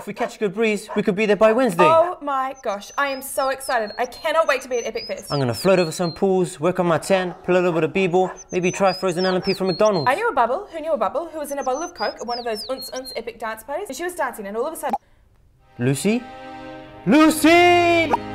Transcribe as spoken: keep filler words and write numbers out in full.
If we catch a good breeze, we could be there by Wednesday. Oh my gosh, I am so excited. I cannot wait to be at EPICFEST. I'm gonna float over some pools, work on my tan, play a little bit of b-ball, maybe try frozen L M P from McDonald's. I knew a bubble who knew a bubble who was in a bottle of Coke at one of those unce unce epic dance parties. And she was dancing and all of a sudden... Lucy? Lucy!